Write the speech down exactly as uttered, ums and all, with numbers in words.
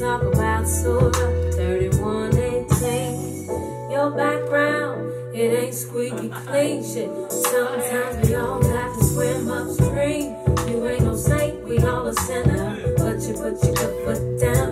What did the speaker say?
talk about Surah thirty-one eighteen. Your background, it ain't squeaky clean shit. Sometimes we all got to swim upstream. You ain't no saint, we all a sinner, but you put your good foot down.